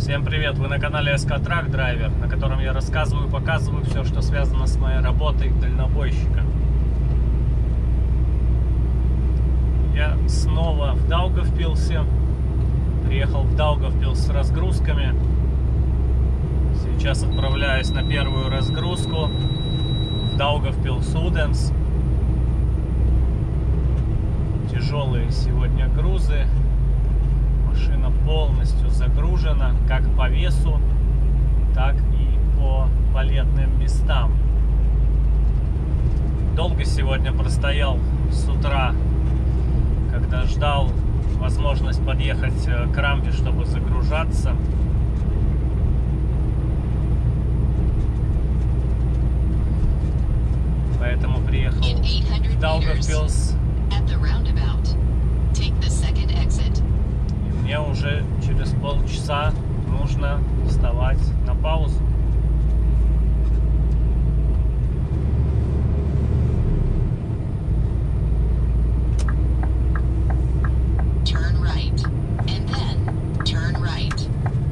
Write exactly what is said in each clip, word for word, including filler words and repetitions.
Всем привет! Вы на канале эс ка Truck Driver, на котором я рассказываю и показываю все, что связано с моей работой дальнобойщика. Я снова в Даугавпилсе. Приехал в Даугавпилс с разгрузками. Сейчас отправляюсь на первую разгрузку в Даугавпилс-Уденс. Тяжелые сегодня грузы. Машина полностью загружена как по весу, так и по палетным местам. Долго сегодня простоял с утра, когда ждал возможность подъехать к рампе, чтобы загружаться. Поэтому приехал в Даугавпилс. И мне уже через полчаса нужно вставать на паузу. Turn right, and then turn right.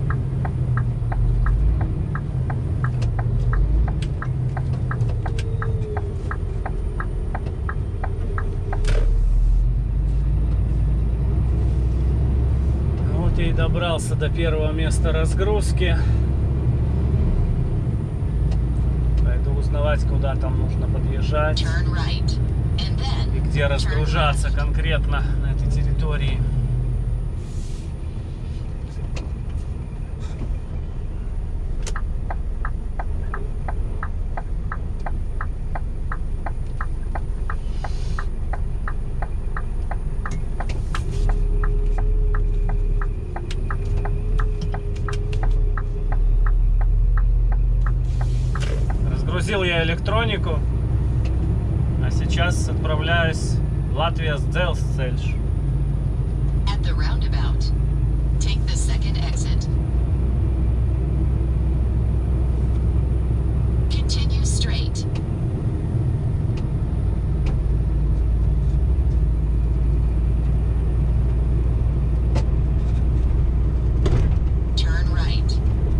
Вот я и добрался до первого места разгрузки. Пойду узнавать, куда там нужно подъезжать Turn right, and then и где разгружаться конкретно на этой территории. Разгрузил я электронику, а сейчас отправляюсь в Латвijas Dzelzceļš. at the roundabout, take the second exit. Continue straight. Turn right.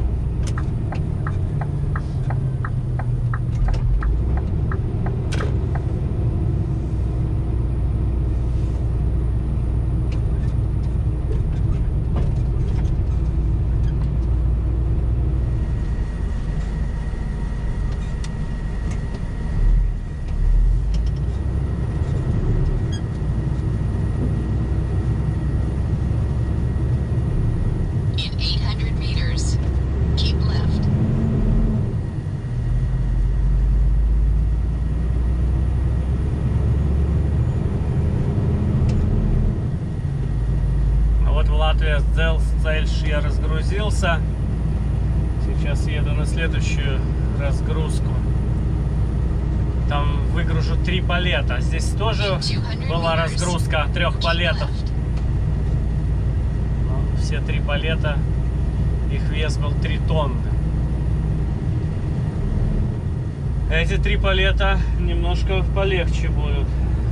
In eight hundred meters, keep left. Ну вот в Латвijas Dzelzceļš я разгрузился. Сейчас еду на следующую разгрузку. Там выгружу три палета. Здесь тоже была разгрузка трех палетов. Но все три палета, их вес был три тонны. Эти три палета немножко полегче будут.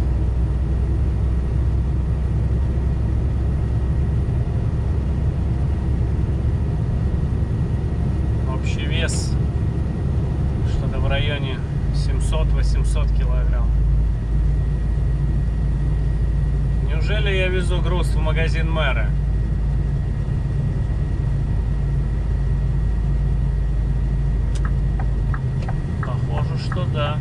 Общий вес что-то в районе семьсот-восемьсот килограмм. Неужели я везу груз в магазин мэра? Похоже, что да.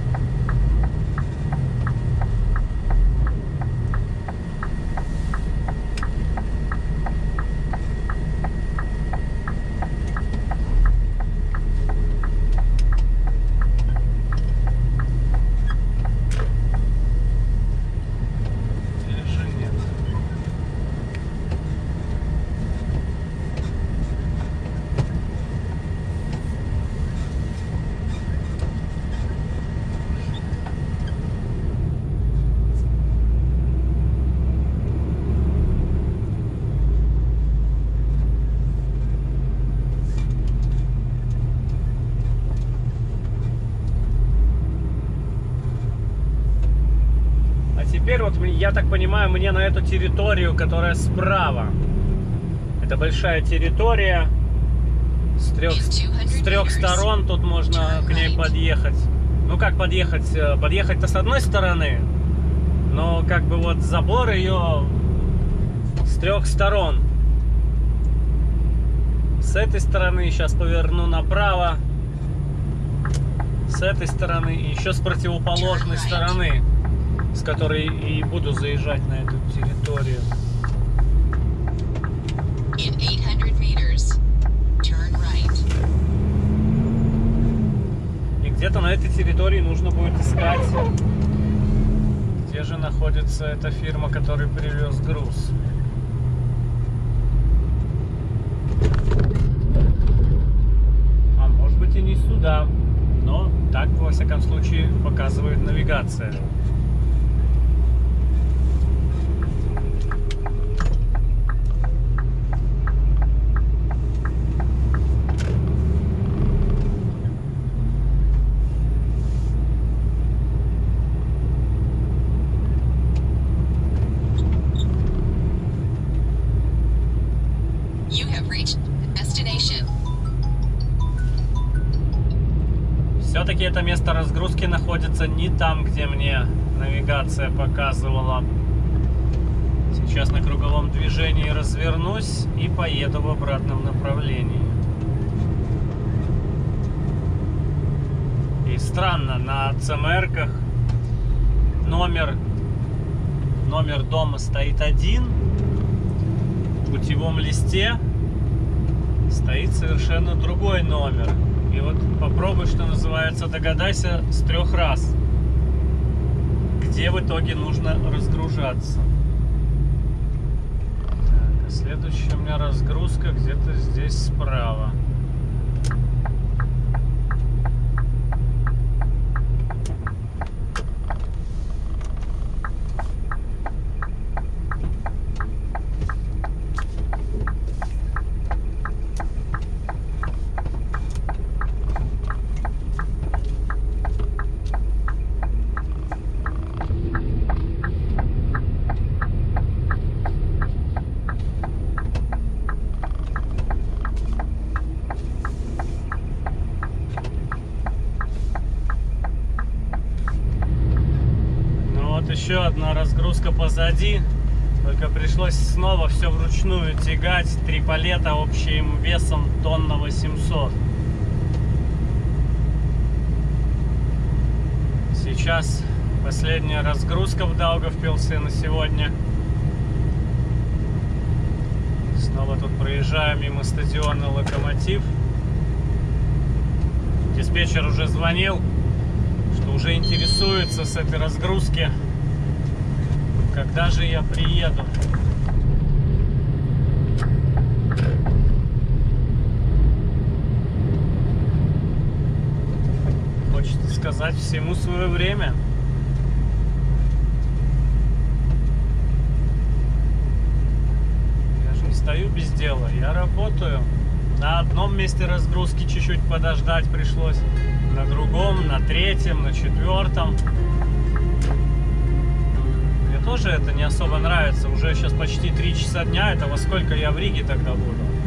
Или же нет? Теперь вот, я так понимаю, мне на эту территорию, которая справа, это большая территория, С трех, с трех сторон тут можно к ней подъехать. Ну как подъехать? Подъехать-то с одной стороны, но как бы вот забор ее с трех сторон. С этой стороны сейчас поверну направо, с этой стороны и еще с противоположной стороны, с которой и буду заезжать на эту территорию. In eight hundred meters, turn right. И где-то на этой территории нужно будет искать, где же находится эта фирма, которая привез груз. А может быть и не сюда, но так во всяком случае показывает навигация. You have reached destination. Все-таки это место разгрузки находится не там, где мне навигация показывала. Сейчас на круговом движении развернусь и поеду в обратном направлении. И странно, на ЦМРках номер, номер дома стоит один, в путевом листе стоит совершенно другой номер. И вот попробуй, что называется, догадайся с трех раз, где в итоге нужно разгружаться. Так, а следующая у меня разгрузка где-то здесь справа. Еще одна разгрузка позади, только пришлось снова все вручную тягать. Три палета общим весом тонна восемьсот. Сейчас последняя разгрузка в Даугавпилсе на сегодня. Снова тут проезжаем мимо стадиона Локомотив. Диспетчер уже звонил, что уже интересуется с этой разгрузки, когда же я приеду. Хочется сказать, всему свое время. Я же не стою без дела, я работаю. На одном месте разгрузки чуть-чуть подождать пришлось, на другом, на третьем, на четвертом. Тоже это не особо нравится. Уже сейчас почти три часа дня. Это во сколько я в Риге тогда буду?